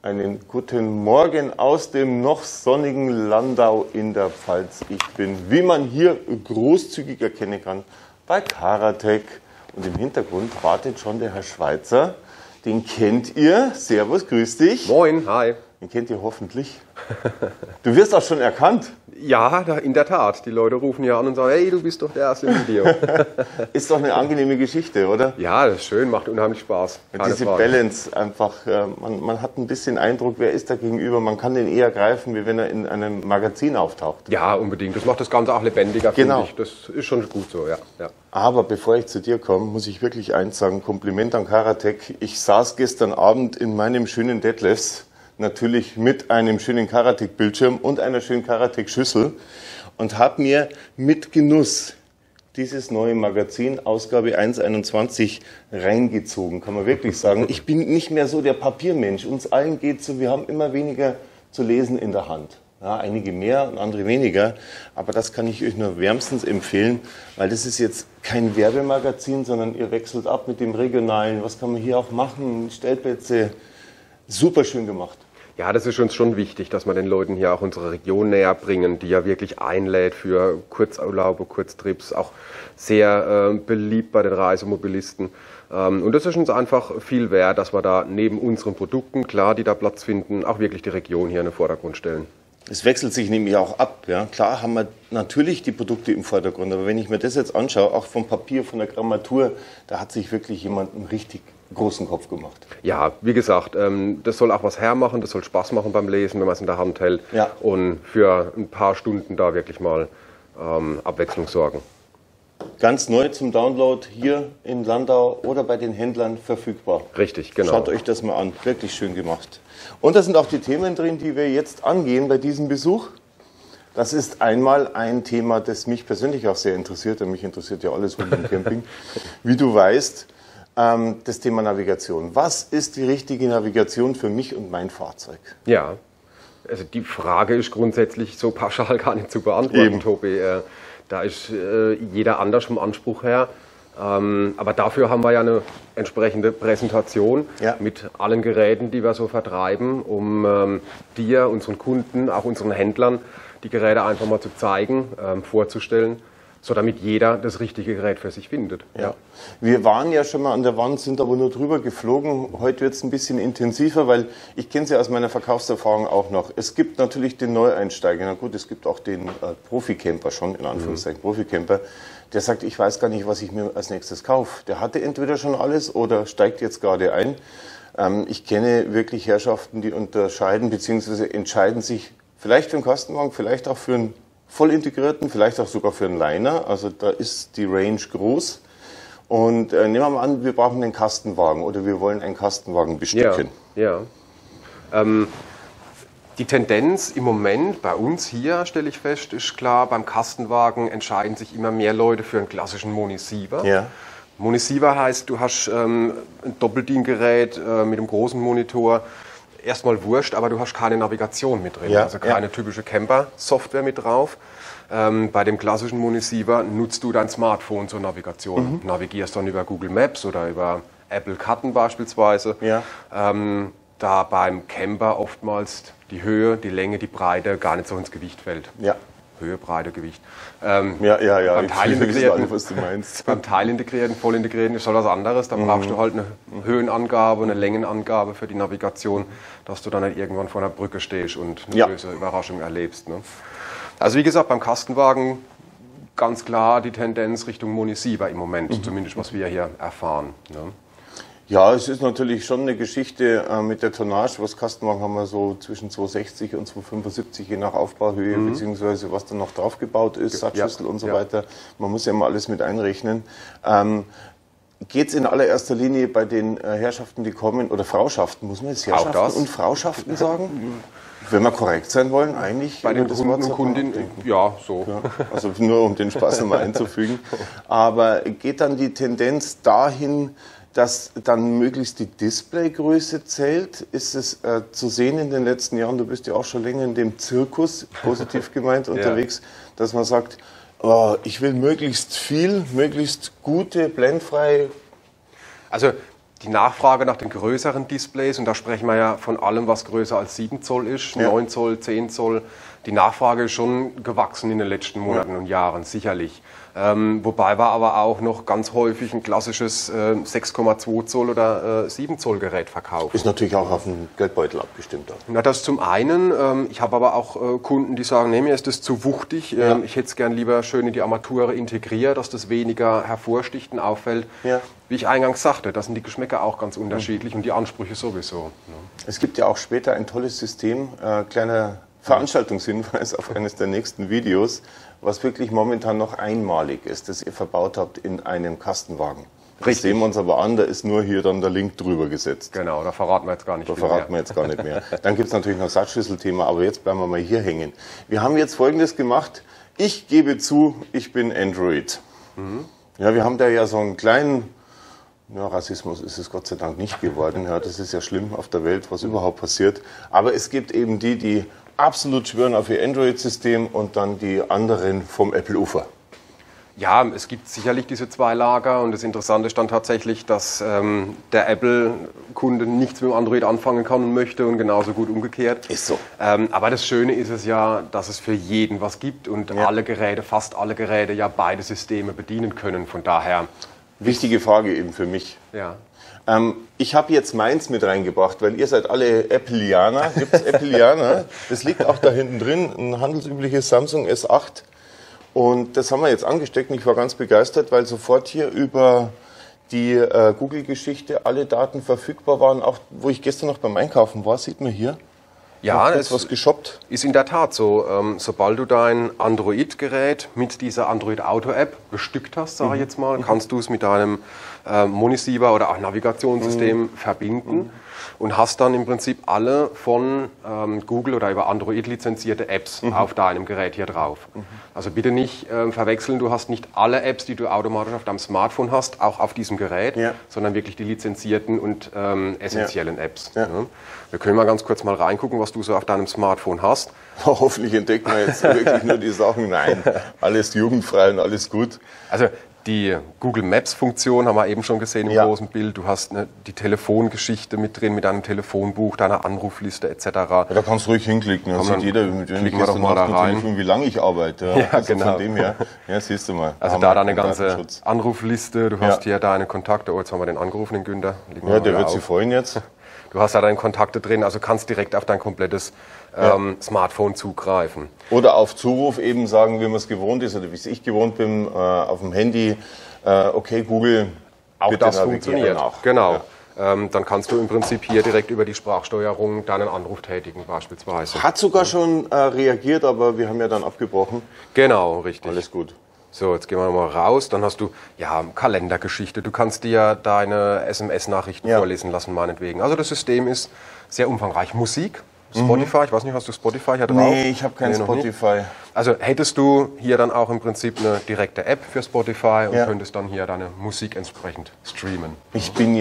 Einen guten Morgen aus dem noch sonnigen Landau in der Pfalz. Ich bin, wie man hier großzügig erkennen kann, bei Karatec. Und im Hintergrund wartet schon der Herr Schweitzer. Den kennt ihr. Servus, grüß dich. Moin, hi. Den kennt ihr hoffentlich. Du wirst auch schon erkannt. Ja, in der Tat. Die Leute rufen ja an und sagen, hey, du bist doch der erste im Video. Ist doch eine angenehme Geschichte, oder? Ja, das ist schön, macht unheimlich Spaß. Keine Diese Frage. Balance einfach, man hat ein bisschen Eindruck, wer ist da gegenüber. Man kann den eher greifen, wie wenn er in einem Magazin auftaucht. Ja, unbedingt. Das macht das Ganze auch lebendiger, Genau. finde ich. Das ist schon gut so, ja. Aber bevor ich zu dir komme, muss ich wirklich eins sagen, Kompliment an Karatec. Ich saß gestern Abend in meinem schönen Detlefs, natürlich mit einem schönen Karatec-Bildschirm und einer schönen Karatec-Schüssel und habe mir mit Genuss dieses neue Magazin, Ausgabe 1/21, reingezogen, kann man wirklich sagen. Ich bin nicht mehr so der Papiermensch. Uns allen geht so, wir haben immer weniger zu lesen in der Hand. Ja, einige mehr und andere weniger, aber das kann ich euch nur wärmstens empfehlen, weil das ist jetzt kein Werbemagazin, sondern ihr wechselt ab mit dem Regionalen. Was kann man hier auch machen? Stellplätze, super schön gemacht. Ja, das ist uns schon wichtig, dass wir den Leuten hier auch unsere Region näher bringen, die ja wirklich einlädt für Kurzurlaube, Kurztrips, auch sehr beliebt bei den Reisemobilisten. Und das ist uns einfach viel wert, dass wir da neben unseren Produkten, klar, die da Platz finden, auch wirklich die Region hier in den Vordergrund stellen. Es wechselt sich nämlich auch ab. Ja. Klar haben wir natürlich die Produkte im Vordergrund, aber wenn ich mir das jetzt anschaue, auch vom Papier, von der Grammatur, da hat sich wirklich jemand einen richtig großen Kopf gemacht. Ja, wie gesagt, das soll auch was hermachen, das soll Spaß machen beim Lesen, wenn man es in der Hand hält. Ja. Und für ein paar Stunden da wirklich mal Abwechslung sorgen. Ganz neu zum Download hier in Landau oder bei den Händlern verfügbar. Richtig, genau. Schaut euch das mal an, wirklich schön gemacht. Und da sind auch die Themen drin, die wir jetzt angehen bei diesem Besuch. Das ist einmal ein Thema, das mich persönlich auch sehr interessiert. Und mich interessiert ja alles rund um Camping. Wie du weißt, das Thema Navigation. Was ist die richtige Navigation für mich und mein Fahrzeug? Ja, also die Frage ist grundsätzlich so pauschal gar nicht zu beantworten, Eben. Tobi. Da ist jeder anders vom Anspruch her. Aber dafür haben wir ja eine entsprechende Präsentation mit allen Geräten, die wir so vertreiben, um dir, unseren Kunden, auch unseren Händlern die Geräte einfach mal zu zeigen, vorzustellen, so damit jeder das richtige Gerät für sich findet. Ja. Wir waren ja schon mal an der Wand, sind aber nur drüber geflogen. Heute wird es ein bisschen intensiver, weil ich kenne es ja aus meiner Verkaufserfahrung auch noch. Es gibt natürlich den Neueinsteiger. Na gut, es gibt auch den Profi-Camper schon, in Anführungszeichen Profi-Camper. Der sagt, ich weiß gar nicht, was ich mir als nächstes kaufe. Der hatte entweder schon alles oder steigt jetzt gerade ein. Ich kenne wirklich Herrschaften, die unterscheiden bzw. entscheiden sich vielleicht für einen Kastenwagen, vielleicht auch für einen voll integrierten, vielleicht auch sogar für einen Liner. Also da ist die Range groß. Und nehmen wir mal an, wir brauchen einen Kastenwagen oder wir wollen einen Kastenwagen bestücken. Ja. Die Tendenz im Moment bei uns hier, stelle ich fest, ist klar, beim Kastenwagen entscheiden sich immer mehr Leute für einen klassischen Monisiever. Ja. Monisiever heißt, du hast ein Doppeldiengerät mit einem großen Monitor. Erstmal wurscht, aber du hast keine Navigation mit drin, also keine typische Camper-Software mit drauf. Bei dem klassischen Monisiever nutzt du dein Smartphone zur Navigation. Navigierst dann über Google Maps oder über Apple Karten beispielsweise. Ja. Da beim Camper oftmals die Höhe, die Länge, die Breite gar nicht so ins Gewicht fällt. Ja. Höhe, Breite, Gewicht. Beim Teilintegrierten, was du meinst. beim Teilintegrierten, Vollintegrierten ist halt was anderes. Da brauchst du halt eine Höhenangabe, eine Längenangabe für die Navigation, dass du dann nicht irgendwann vor einer Brücke stehst und eine böse Überraschung erlebst. Ne? Also wie gesagt, beim Kastenwagen ganz klar die Tendenz Richtung Monisiever im Moment, zumindest was wir hier erfahren. Ne? Ja, es ist natürlich schon eine Geschichte mit der Tonnage. Was Kastenwagen haben wir so zwischen 260 und 275 je nach Aufbauhöhe, beziehungsweise was dann noch draufgebaut ist, Satzschüssel und so weiter. Man muss ja immer alles mit einrechnen. Geht es in allererster Linie bei den Herrschaften, die kommen, oder Frauschaften, muss man jetzt Herrschaften und Frauschaften sagen? Wenn wir korrekt sein wollen, eigentlich. Bei den Kunden und Kundinnen, ja, so. Ja, also nur um den Spaß nochmal einzufügen. Aber geht dann die Tendenz dahin, dass dann möglichst die Displaygröße zählt? Ist es zu sehen in den letzten Jahren, du bist ja auch schon länger in dem Zirkus, positiv gemeint, unterwegs, dass man sagt, oh, ich will möglichst viel, möglichst gute, blendfrei. Also die Nachfrage nach den größeren Displays, und da sprechen wir ja von allem, was größer als 7 Zoll ist, 9 Zoll, 10 Zoll, die Nachfrage ist schon gewachsen in den letzten Monaten und Jahren, sicherlich. Wobei wir aber auch noch ganz häufig ein klassisches 6,2 Zoll oder 7 Zoll Gerät verkaufen. Ist natürlich auch auf den Geldbeutel abgestimmt. Na, das zum einen. Ich habe aber auch Kunden, die sagen, nee, mir ist das zu wuchtig. Ich hätte es gern lieber schön in die Armatur integriert, dass das weniger hervorsticht und auffällt. Ja. Wie ich eingangs sagte, da sind die Geschmäcker auch ganz unterschiedlich und die Ansprüche sowieso. Es gibt ja auch später ein tolles System, kleiner Veranstaltungshinweis auf eines der nächsten Videos, was wirklich momentan noch einmalig ist, das ihr verbaut habt in einem Kastenwagen. Das sehen wir uns aber an, da ist nur hier dann der Link drüber gesetzt. Genau, da verraten wir jetzt gar nicht mehr. Da verraten wir jetzt gar nicht mehr. Dann gibt es natürlich noch Satzschlüsselthema, aber jetzt bleiben wir mal hier hängen. Wir haben jetzt Folgendes gemacht. Ich gebe zu, ich bin Android. Ja, wir haben da ja so einen kleinen, ja, Rassismus ist es Gott sei Dank nicht geworden. Ja, das ist ja schlimm auf der Welt, was überhaupt passiert. Aber es gibt eben die, die absolut schwören auf ihr Android-System und dann die anderen vom Apple-Ufer. Ja, es gibt sicherlich diese zwei Lager und das Interessante ist dann tatsächlich, dass der Apple-Kunde nichts mit dem Android anfangen kann und möchte und genauso gut umgekehrt. Ist so. Aber das Schöne ist es ja, dass es für jeden was gibt und alle Geräte, fast alle Geräte ja beide Systeme bedienen können. Von daher. Wichtige Frage eben für mich. Ja. Ich habe jetzt meins mit reingebracht, weil ihr seid alle Appleianer. Gibt es Appleianer? Das liegt auch da hinten drin, ein handelsübliches Samsung S8. Und das haben wir jetzt angesteckt und ich war ganz begeistert, weil sofort hier über die Google-Geschichte alle Daten verfügbar waren. Auch wo ich gestern noch beim Einkaufen war, sieht man hier. Ja, es was geshoppt. Ist in der Tat so. Sobald du dein Android-Gerät mit dieser Android-Auto-App bestückt hast, sage ich jetzt mal, kannst du es mit deinem Monisieber oder auch Navigationssystem verbinden und hast dann im Prinzip alle von Google oder über Android lizenzierte Apps auf deinem Gerät hier drauf. Also bitte nicht verwechseln, du hast nicht alle Apps, die du automatisch auf deinem Smartphone hast, auch auf diesem Gerät, sondern wirklich die lizenzierten und essentiellen Apps. Ja. Wir können mal ganz kurz mal reingucken, was du so auf deinem Smartphone hast. Hoffentlich entdecken wir jetzt wirklich nur die Sachen. Nein, alles jugendfrei und alles gut. Also die Google Maps Funktion haben wir eben schon gesehen im großen Bild. Du hast die Telefongeschichte mit drin, mit deinem Telefonbuch, deiner Anrufliste etc. Ja, da kannst du ruhig hinklicken. Da sieht jeder, mit wem ich gestern Nacht telefoniere, wie lange ich arbeite. Ja, also genau. Von dem her, ja, siehst du mal. Also da deine ganze Anrufliste, du hast hier deine Kontakte. Oh, jetzt haben wir den angerufen, den Günther. Ja, der wird sich freuen jetzt. Du hast da deine Kontakte drin, also kannst direkt auf dein komplettes Smartphone zugreifen. Oder auf Zuruf eben sagen, wie man es gewohnt ist oder wie es ich gewohnt bin, auf dem Handy, okay, Google, auch das funktioniert. Auch. Genau. Ja. Dann kannst du im Prinzip hier direkt über die Sprachsteuerung deinen Anruf tätigen beispielsweise. Hat sogar schon reagiert, aber wir haben ja dann abgebrochen. Genau, richtig. Alles gut. So, jetzt gehen wir mal raus. Dann hast du Kalendergeschichte. Du kannst dir deine SMS-Nachrichten vorlesen lassen, meinetwegen. Also das System ist sehr umfangreich. Musik, Spotify, ich weiß nicht, hast du Spotify hier drauf? Nee, ich habe kein Spotify. Also hättest du hier dann auch im Prinzip eine direkte App für Spotify und könntest dann hier deine Musik entsprechend streamen. Ich bin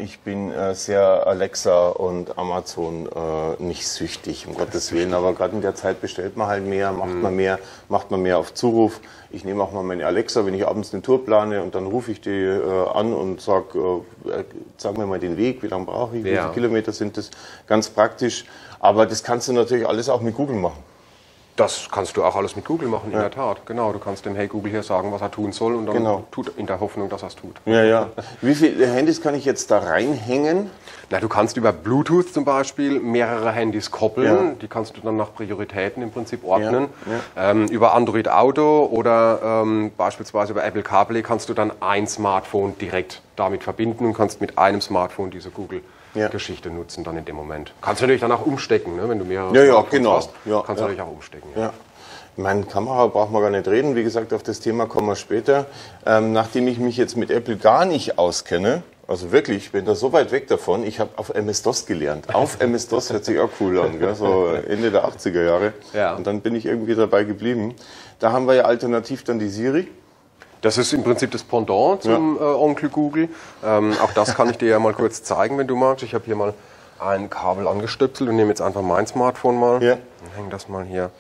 sehr Alexa und Amazon nicht süchtig, um Gottes Willen. Aber gerade in der Zeit bestellt man halt mehr, macht man mehr auf Zuruf. Ich nehme auch mal meine Alexa, wenn ich abends eine Tour plane und dann rufe ich die an und sage, sag mir mal den Weg, wie lange brauche ich, wie viele Kilometer sind das, ganz praktisch. Aber das kannst du natürlich alles auch mit Google machen. Das kannst du auch alles mit Google machen, in der Tat. Genau, du kannst dem Hey Google hier sagen, was er tun soll und dann tut in der Hoffnung, dass er es tut. Ja, ja. Wie viele Handys kann ich jetzt da reinhängen? Na, du kannst über Bluetooth zum Beispiel mehrere Handys koppeln. Die kannst du dann nach Prioritäten im Prinzip ordnen. Über Android Auto oder beispielsweise über Apple CarPlay kannst du dann ein Smartphone direkt damit verbinden und kannst mit einem Smartphone diese Google-Geschichte nutzen dann in dem Moment. Kannst du natürlich dann auch umstecken, ne? Wenn du mehrere Smartphones hast, kannst du natürlich auch umstecken. Ja. Meine Kamera braucht man gar nicht reden. Wie gesagt, auf das Thema kommen wir später. Nachdem ich mich jetzt mit Apple gar nicht auskenne, also wirklich, ich bin da so weit weg davon, ich habe auf MS-DOS gelernt. Auf MS-DOS hört sich auch cool an, gell? So Ende der 80er Jahre. Ja. Und dann bin ich irgendwie dabei geblieben. Da haben wir ja alternativ dann die Siri. Das ist im Prinzip das Pendant zum Onkel Google. Auch das kann ich dir ja mal kurz zeigen, wenn du magst. Ich habe hier mal ein Kabel angestöpselt und nehme jetzt einfach mein Smartphone mal. Ja. Und hänge das mal hier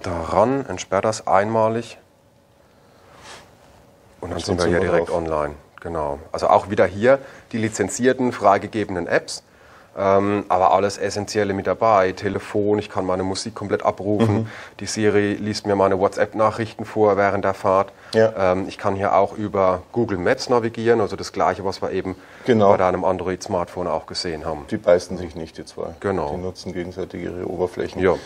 daran, entsperre das einmalig und dann sind wir hier direkt online. Genau. Also auch wieder hier die lizenzierten, freigegebenen Apps. Aber alles Essentielle mit dabei. Telefon, ich kann meine Musik komplett abrufen. Die Siri liest mir meine WhatsApp-Nachrichten vor während der Fahrt. Ja. Ich kann hier auch über Google Maps navigieren, also das Gleiche, was wir eben bei deinem Android-Smartphone auch gesehen haben. Die beißen sich nicht, die zwei. Genau. Die nutzen gegenseitig ihre Oberflächen. Ja.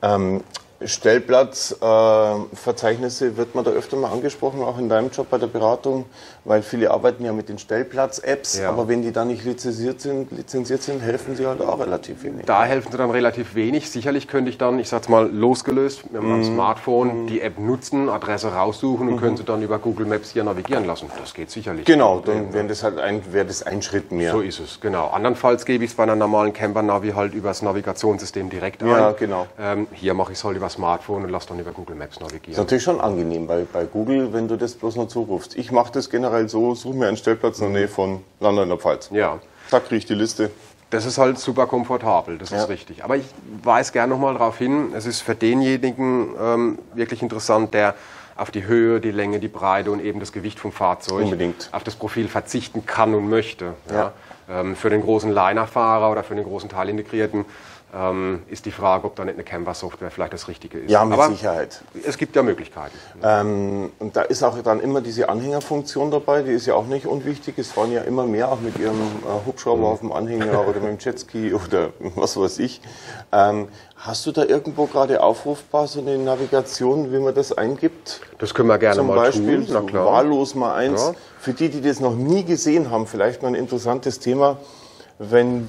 Stellplatzverzeichnisse wird man da öfter mal angesprochen, auch in deinem Job bei der Beratung, weil viele arbeiten ja mit den Stellplatz-Apps, aber wenn die da nicht lizenziert sind, helfen sie halt auch relativ wenig. Da helfen sie dann relativ wenig. Sicherlich könnte ich dann, ich sag's mal, losgelöst mit meinem Smartphone die App nutzen, Adresse raussuchen und können sie dann über Google Maps hier navigieren lassen. Das geht sicherlich. Genau, dann wäre das halt ein Schritt mehr. So ist es, genau. Andernfalls gebe ich es bei einer normalen Camper-Navi halt über das Navigationssystem direkt ein. Ja, genau. Hier mache ich es halt über Smartphone und lasse dann über Google Maps navigieren. Das ist natürlich schon angenehm bei Google, wenn du das bloß noch zurufst. Ich mache das generell so, suche mir einen Stellplatz in der Nähe von Landau in der Pfalz. Ja. Zack, kriege ich die Liste. Das ist halt super komfortabel, das ist richtig. Aber ich weise gerne nochmal darauf hin, es ist für denjenigen wirklich interessant, der auf die Höhe, die Länge, die Breite und eben das Gewicht vom Fahrzeug auf das Profil verzichten kann und möchte. Ja. Für den großen Liner-Fahrer oder für den großen Teilintegrierten ist die Frage, ob da nicht eine Camper-Software vielleicht das Richtige ist. Ja, mit Sicherheit. Es gibt ja Möglichkeiten. Und da ist auch dann immer diese Anhängerfunktion dabei, die ist ja auch nicht unwichtig. Es fahren ja immer mehr auch mit ihrem Hubschrauber auf dem Anhänger oder mit dem Jetski oder was weiß ich. Hast du da irgendwo gerade aufrufbar so eine Navigation, wie man das eingibt? Das können wir gerne mal tun. Zum Beispiel wahllos mal eins. Ja. Für die das noch nie gesehen haben, vielleicht mal ein interessantes Thema, wenn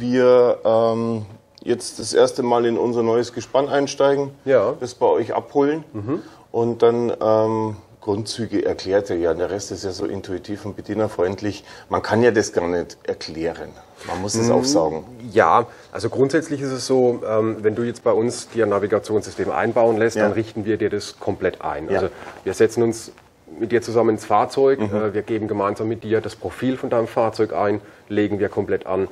wir jetzt das erste Mal in unser neues Gespann einsteigen, das bei euch abholen und dann Grundzüge erklärt er ja. Der Rest ist ja so intuitiv und bedienerfreundlich. Man kann ja das gar nicht erklären. Man muss es aufsaugen. Ja, also grundsätzlich ist es so, wenn du jetzt bei uns dir ein Navigationssystem einbauen lässt, dann richten wir dir das komplett ein. Also wir setzen uns mit dir zusammen ins Fahrzeug, wir geben gemeinsam mit dir das Profil von deinem Fahrzeug ein, legen wir komplett an,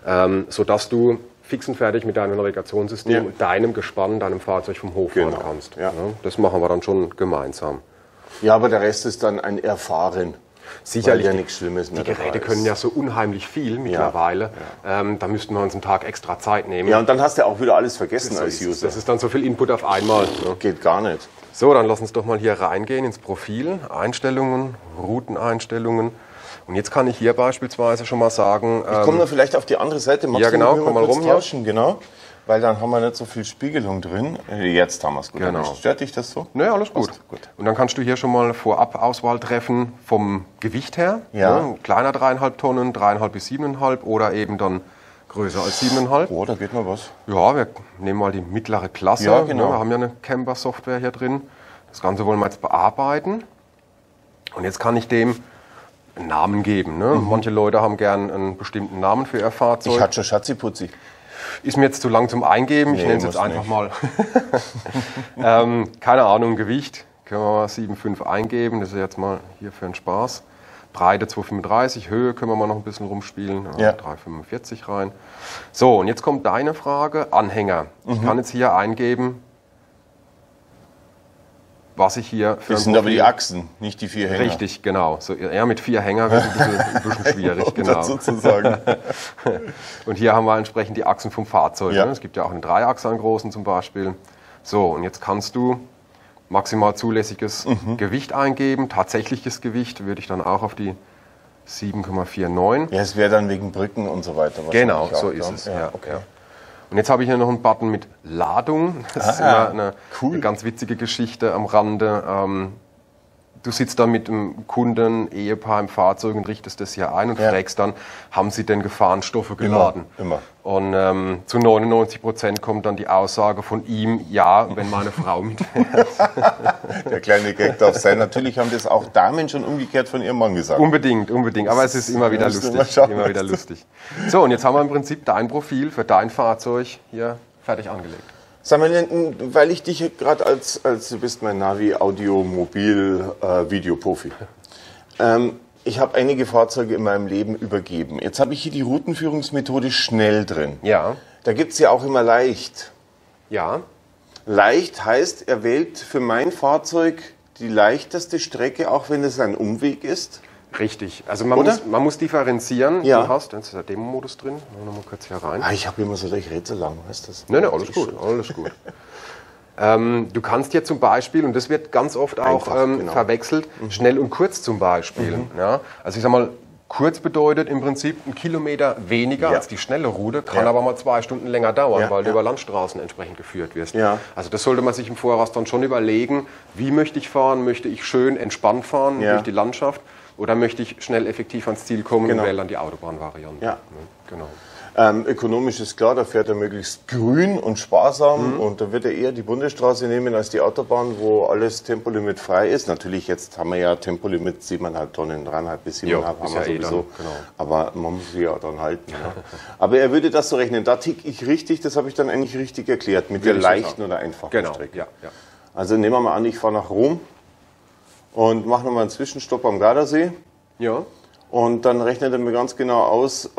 sodass du fix und fertig mit deinem Navigationssystem und deinem Gespann, deinem Fahrzeug vom Hof fahren kannst. Ja. Das machen wir dann schon gemeinsam. Ja, aber der Rest ist dann ein Erfahren. Sicherlich. Weil ja nichts Schlimmes mehr Die Geräte können ja so unheimlich viel mittlerweile. Da müssten wir uns einen Tag extra Zeit nehmen. Ja, und dann hast du auch wieder alles vergessen als User. Das ist dann so viel Input auf einmal. Geht gar nicht. So, dann lass uns doch mal hier reingehen ins Profil, Einstellungen, Routeneinstellungen. Und jetzt kann ich hier beispielsweise schon mal sagen... Ich komme noch vielleicht auf die andere Seite. Ja, genau, komm mal rum hier. Genau, weil dann haben wir nicht so viel Spiegelung drin. Jetzt haben wir es gut. Genau. Stört dich das so? Nö, alles gut. Und dann kannst du hier schon mal vorab Auswahl treffen vom Gewicht her. Ja. Kleiner 3,5 Tonnen, 3,5 bis 7,5 oder eben dann größer als 7,5. Oh, da geht mal was. Ja, wir nehmen mal die mittlere Klasse. Ja, genau. Wir haben ja eine Camper-Software hier drin. Das Ganze wollen wir jetzt bearbeiten. Und jetzt kann ich dem einen Namen geben. Ne? Manche Leute haben gern einen bestimmten Namen für ihr Fahrzeug. Ich hatte schon Schatziputzi. Ist mir jetzt zu lang zum Eingeben. Ich nenne es jetzt einfach mal. Keine Ahnung, Gewicht. Können wir mal 7,5 eingeben. Das ist jetzt mal hier für einen Spaß. Breite 2,35. Höhe können wir mal noch ein bisschen rumspielen. 3,45 rein. So, und jetzt kommt deine Frage. Anhänger. Ich kann jetzt hier eingeben, was ich hier für das sind aber die Achsen, nicht die 4 Hänger. Richtig, genau. So, ja, mit 4 Hänger wird es ein bisschen schwierig. Genau. Sozusagen. Und hier haben wir entsprechend die Achsen vom Fahrzeug. Ja. Ne? Es gibt ja auch einen Dreiachser, einen großen zum Beispiel. So, und jetzt kannst du maximal zulässiges Gewicht eingeben. Tatsächliches Gewicht würde ich dann auch auf die 7,49. Ja, es wäre dann wegen Brücken und so weiter. Genau, so ist es. Ja, okay. Ja. Und jetzt habe ich hier noch einen Button mit Ladung. Das ist immer eine ganz witzige Geschichte am Rande. Du sitzt da mit einem Kunden, Ehepaar im Fahrzeug und richtest das hier ein und fragst dann, haben sie denn Gefahrenstoffe geladen? Immer. Und zu 99% kommt dann die Aussage von ihm, ja, wenn meine Frau mitfährt. Der kleine Gag darf sein. Natürlich haben das auch Damen schon umgekehrt von ihrem Mann gesagt. Unbedingt. Aber es ist immer wieder lustig. So, und jetzt haben wir im Prinzip dein Profil für dein Fahrzeug hier fertig angelegt. Sag mal, weil ich dich gerade als du bist mein Navi, Audio, Mobil, Videoprofi. Ich habe einige Fahrzeuge in meinem Leben übergeben. Jetzt habe ich hier die Routenführungsmethode schnell drin. Ja. Da gibt es ja auch immer leicht. Ja. Leicht heißt, er wählt für mein Fahrzeug die leichteste Strecke, auch wenn es ein Umweg ist. Richtig. Also man muss differenzieren. Ja. Du hast, jetzt ist der Demo-Modus drin. Noch mal kurz hier rein. Ich habe immer so, ich rede so lang, weißt du das? Nein, alles gut, alles gut. Du kannst hier zum Beispiel, und das wird ganz oft auch verwechselt, schnell und kurz zum Beispiel. Ja? Also ich sag mal, kurz bedeutet im Prinzip 1 Kilometer weniger als die schnelle Route, kann aber mal 2 Stunden länger dauern, weil du über Landstraßen entsprechend geführt wirst. Ja. Also das sollte man sich im Voraus dann schon überlegen, wie möchte ich fahren, möchte ich schön entspannt fahren durch die Landschaft oder möchte ich schnell effektiv ans Ziel kommen und wähle dann die Autobahnvariante. Ja. Genau. Ökonomisch ist klar, da fährt er möglichst grün und sparsam und da wird er eher die Bundesstraße nehmen als die Autobahn, wo alles Tempolimit frei ist. Natürlich, jetzt haben wir ja Tempolimit 7,5 Tonnen, 3,5 bis 7,5 haben wir sowieso, aber man muss sie ja dann halten. Ja. Aber er würde das so rechnen, da tick ich richtig, das habe ich dann eigentlich richtig erklärt, mit der leichten oder einfachen Strecke. Ja. Also nehmen wir mal an, ich fahre nach Rom und mache nochmal einen Zwischenstopp am Gardasee und dann rechnet er mir ganz genau aus,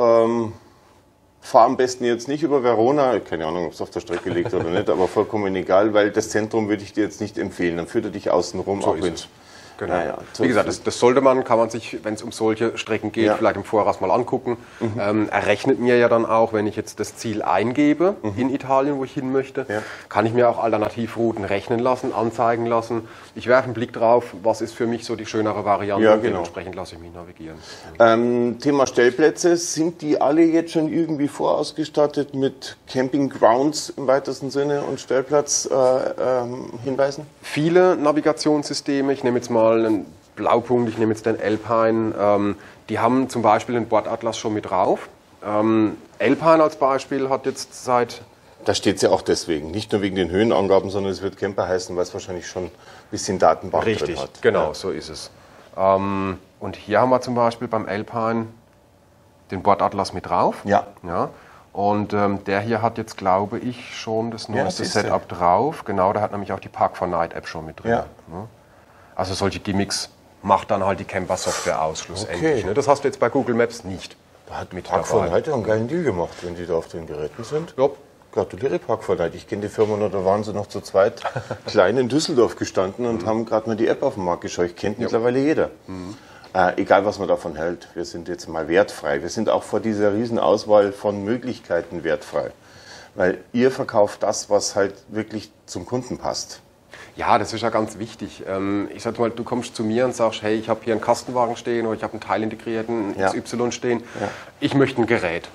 fahr am besten jetzt nicht über Verona, keine Ahnung, ob es auf der Strecke liegt oder nicht, aber vollkommen egal, weil das Zentrum würde ich dir jetzt nicht empfehlen. Dann führt er dich außen rum. So ist es. Genau. Wie gesagt, das sollte kann man sich, wenn es um solche Strecken geht, vielleicht im Voraus mal angucken. Er rechnet mir ja dann auch, wenn ich jetzt das Ziel eingebe in Italien, wo ich hin möchte, kann ich mir auch Alternativrouten rechnen lassen, anzeigen lassen. Ich werfe einen Blick drauf, was ist für mich so die schönere Variante und dementsprechend lasse ich mich navigieren. Thema Stellplätze, sind die alle jetzt schon irgendwie vorausgestattet mit Campinggrounds im weitesten Sinne und Stellplatzhinweisen? Viele Navigationssysteme, ich nehme jetzt mal einen Blaupunkt, ich nehme jetzt den Alpine, die haben zum Beispiel den Bordatlas schon mit drauf. Alpine als Beispiel hat jetzt seit... Da steht es ja auch deswegen, nicht nur wegen den Höhenangaben, sondern es wird Camper heißen, weil es wahrscheinlich schon ein bisschen Datenbank drin hat. Richtig, genau, so ist es. Und hier haben wir zum Beispiel beim Alpine den Bordatlas mit drauf. Ja. Und der hier hat jetzt, glaube ich, schon das neueste Setup drauf. Genau, da hat nämlich auch die Park4Night-App schon mit drin. Also solche Gimmicks macht dann halt die Camper-Software aus, schlussendlich. Ne? Das hast du jetzt bei Google Maps nicht. Da hat Park4Night einen geilen Deal gemacht, wenn die da auf den Geräten sind. Ja. Gratuliere Park4Night. Ich kenne die Firma noch, da waren sie noch zu zweit klein in Düsseldorf gestanden und haben gerade mal die App auf den Markt gescheucht. Kennt mittlerweile jeder. Egal, was man davon hält, wir sind jetzt mal wertfrei. Wir sind auch vor dieser riesen Auswahl von Möglichkeiten wertfrei. Weil ihr verkauft das, was halt wirklich zum Kunden passt. Ja, das ist ja ganz wichtig. Ich sag mal, du kommst zu mir und sagst, hey, ich habe hier einen Kastenwagen stehen oder ich habe einen teilintegrierten XY stehen. Ich möchte ein Gerät.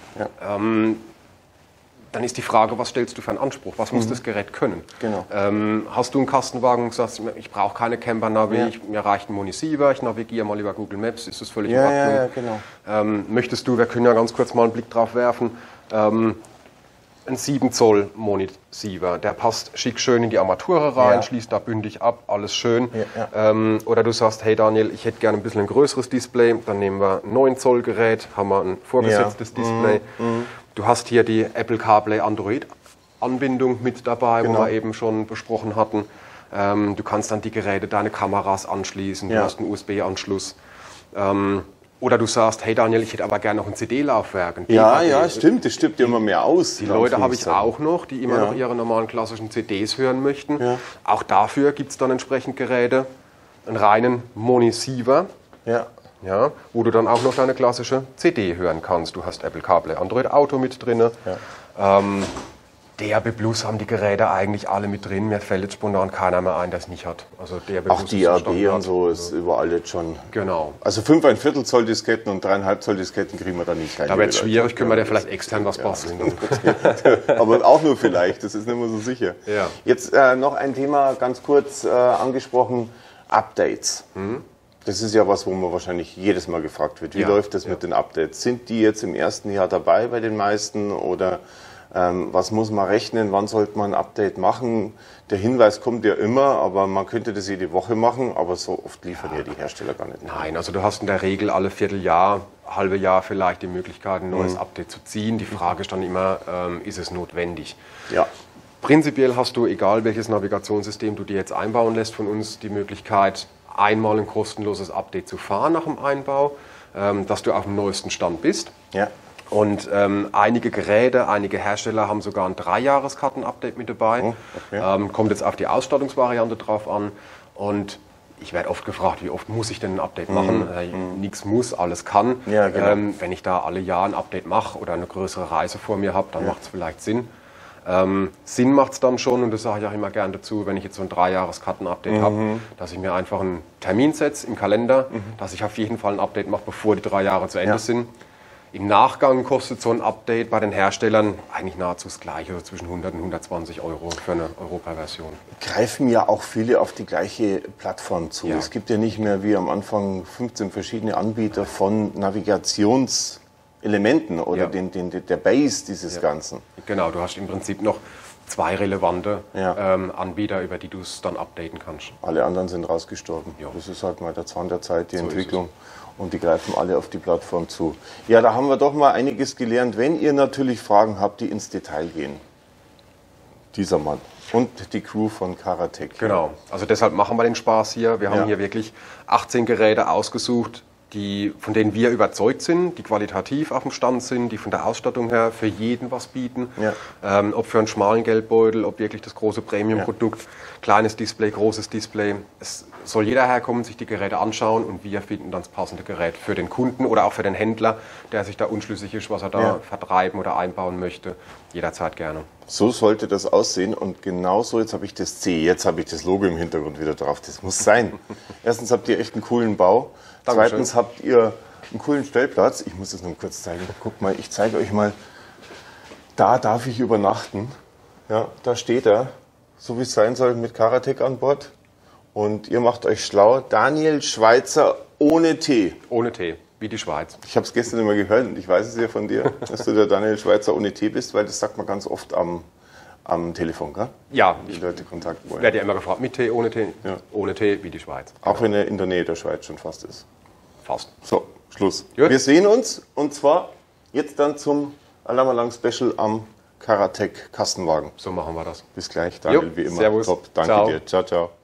Dann ist die Frage, was stellst du für einen Anspruch? Was muss das Gerät können? Genau. Hast du einen Kastenwagen und sagst, ich brauche keine Camper-Navi, mir reicht ein Monisiva, ich navigiere mal über Google Maps, ist das völlig in Ordnung? Ja, genau. Möchtest du, wir können ja ganz kurz mal einen Blick drauf werfen, ein 7 Zoll Monisiva, der passt schick schön in die Armatur rein, schließt da bündig ab, alles schön. Oder du sagst, hey Daniel, ich hätte gerne ein bisschen ein größeres Display, dann nehmen wir ein 9 Zoll Gerät, haben wir ein vorgesetztes Display. Du hast hier die Apple CarPlay Android Anbindung mit dabei, wo wir eben schon besprochen hatten. Du kannst dann die Geräte, deine Kameras anschließen, du hast einen USB-Anschluss. Oder du sagst, hey Daniel, ich hätte aber gerne noch ein CD-Laufwerk. Stimmt, das stirbt ja immer mehr aus. Die Leute habe ich auch noch, die immer noch ihre normalen klassischen CDs hören möchten. Auch dafür gibt es dann entsprechend Geräte, einen reinen Monisiva, wo du dann auch noch deine klassische CD hören kannst. Du hast Apple CarPlay Android Auto mit drin. DAB Plus haben die Geräte eigentlich alle mit drin. Mir fällt jetzt spontan keiner mehr ein, der es nicht hat. Also DAB auch DAB und so ist überall jetzt schon. Genau. Also 5,25 Zoll Disketten und 3,5 Zoll Disketten kriegen wir da nicht rein. Da wird es schwierig, können wir dir vielleicht extern was basteln. Aber auch nur vielleicht, das ist nicht mehr so sicher. Jetzt noch ein Thema ganz kurz angesprochen, Updates. Das ist ja was, wo man wahrscheinlich jedes Mal gefragt wird. Wie läuft das mit den Updates? Sind die jetzt im ersten Jahr dabei bei den meisten oder was muss man rechnen, wann sollte man ein Update machen? Der Hinweis kommt ja immer, aber man könnte das jede Woche machen, aber so oft liefern ja die Hersteller gar nicht. Nein, also du hast in der Regel alle Vierteljahr, halbe Jahr vielleicht die Möglichkeit, ein neues Update zu ziehen. Die Frage ist dann immer, ist es notwendig? Prinzipiell hast du, egal welches Navigationssystem du dir jetzt einbauen lässt von uns, die Möglichkeit, einmal ein kostenloses Update zu fahren nach dem Einbau, dass du auf dem neuesten Stand bist. Und einige Geräte, einige Hersteller haben sogar ein 3-Jahres-Karten-Update mit dabei. Kommt jetzt auf die Ausstattungsvariante drauf an. Und Ich werde oft gefragt, wie oft muss ich denn ein Update machen? Nichts muss, alles kann. Ja, genau. Wenn ich da alle Jahre ein Update mache oder eine größere Reise vor mir habe, dann macht es vielleicht Sinn. Sinn macht es dann schon, und das sage ich auch immer gern dazu, wenn ich jetzt so ein 3-Jahres-Karten-Update habe, dass ich mir einfach einen Termin setze im Kalender, dass ich auf jeden Fall ein Update mache, bevor die 3 Jahre zu Ende sind. Im Nachgang kostet so ein Update bei den Herstellern eigentlich nahezu das Gleiche, also zwischen 100 und 120 Euro für eine Europa-Version. Greifen ja auch viele auf die gleiche Plattform zu. Ja. Es gibt ja nicht mehr wie am Anfang 15 verschiedene Anbieter von Navigationselementen oder der Base dieses Ganzen. Genau, du hast im Prinzip noch 2 relevante Anbieter, über die du es dann updaten kannst. Alle anderen sind rausgestorben. Ja. Das ist halt mal der Zahn der Zeit, die Entwicklung. Und die greifen alle auf die Plattform zu. Ja, da haben wir doch mal einiges gelernt. Wenn ihr natürlich Fragen habt, die ins Detail gehen. Dieser Mann und die Crew von Karatec. Genau, also deshalb machen wir den Spaß hier. Wir haben hier wirklich 18 Geräte ausgesucht, von denen wir überzeugt sind, die qualitativ auf dem Stand sind, die von der Ausstattung her für jeden was bieten. Ja. Ob für einen schmalen Geldbeutel, ob wirklich das große Premium-Produkt, kleines Display, großes Display. Es soll jeder herkommen, sich die Geräte anschauen, und wir finden dann das passende Gerät für den Kunden oder auch für den Händler, der sich da unschlüssig ist, was er da vertreiben oder einbauen möchte. Jederzeit gerne. So sollte das aussehen, und genauso, jetzt habe ich das C, jetzt habe ich das Logo im Hintergrund wieder drauf. Das muss sein. Erstens habt ihr echt einen coolen Bau. Dankeschön. Zweitens habt ihr einen coolen Stellplatz. Ich muss es noch kurz zeigen. Guck mal, ich zeige euch mal. Da darf ich übernachten. Ja, da steht er, so wie es sein soll, mit Karatec an Bord. Und ihr macht euch schlau. Daniel Schweitzer ohne T. Ohne T, wie die Schweiz. Ich habe es gestern immer gehört, und ich weiß es ja von dir, dass du der Daniel Schweitzer ohne T bist, weil das sagt man ganz oft am Telefon, gell? Ja. Die Leute Kontakt wollen. Werde ja immer gefragt, mit T, ohne T? Ja. Ohne T, wie die Schweiz. Auch wenn er in der Nähe der Schweiz schon fast ist. Fast. So, Schluss. Gut. Wir sehen uns, und zwar jetzt dann zum Alarmanlagen-Special am Karatec Kastenwagen. So machen wir das. Bis gleich, Daniel, wie immer. Servus. Top, danke Ciao. dir. Ciao, ciao.